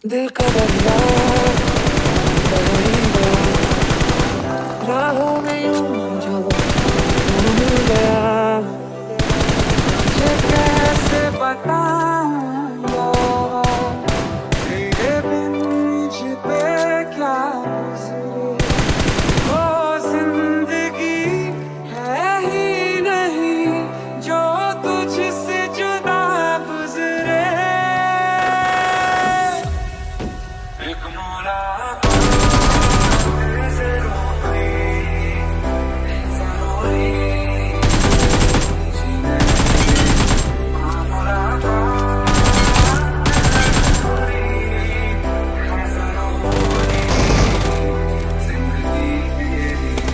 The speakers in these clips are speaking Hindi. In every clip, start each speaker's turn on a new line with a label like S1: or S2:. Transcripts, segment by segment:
S1: दिल का दरिया बह ही गया, राहों में यूं जो तुम मिल गया। मुझे कैसे बताऊंगा तेरे बिन मुझ पे क्या गुजरे, वो जिंदगी है ही नहीं जो तुझसे जुदा गुजरे। एक मुलाकात जरूरी जरूरी, जीने मुलाकात जरूरी जरूरी, जिंदगी के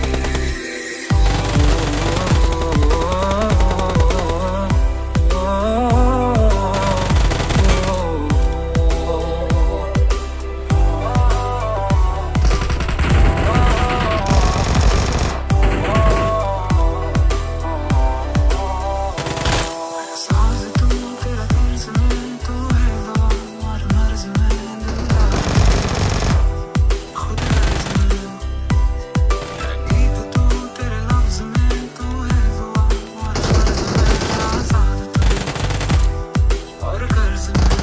S1: सांस तू तेरा तर्ज में तू है दवा और मर्ज में दिलदार, खुद गर्ज में गीत तू तेरे लफ्ज में तू है दुआ और मर्ज में आजाद तू और कर्ज में।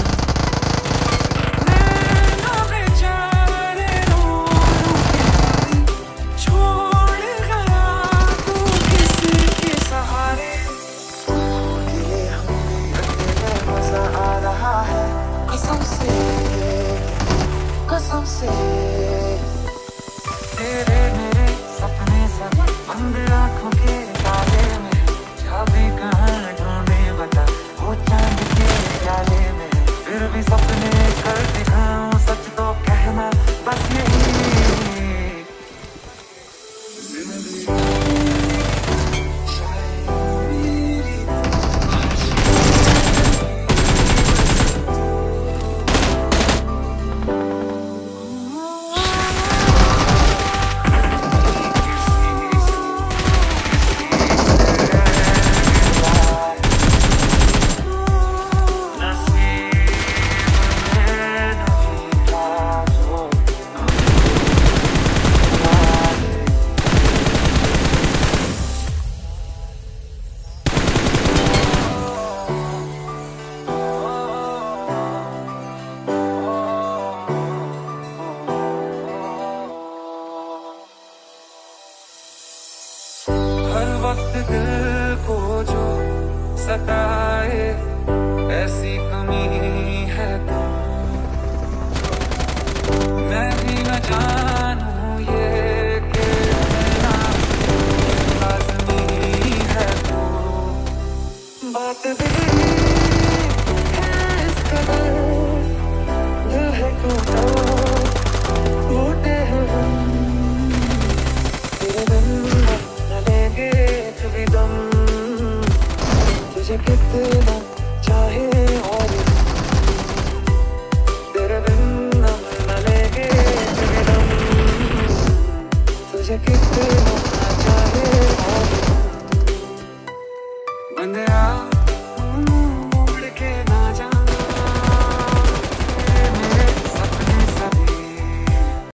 S1: नैना बेचारे रो रो के छोड़ गया तू किसी के सहारे। ये हमें अकेले मजा आ रहा है कसम से कसम से। तेरे मेरे सपने सब बंद आंखों के ताले में, चाबी कहाँ ढूंढे बता वो चांद के प्याले में। फिर भी सपने कर दिखाऊं सच तो कहना बस यही, जिंदगी शायद मेरी हर वक्त दिल को जो सताए ऐसी कमी है तो मैं भी न जानूं ये कि रहना लाज़मी है तो। बात भी है इस कदर, दिल है टूटा टूटे हैं हम, तेरे बिन न लेंगे कभी दम, तुझे कितना चाहे और तेरे बिन न लेंगे कभी दम, तुझे कितना चाहे और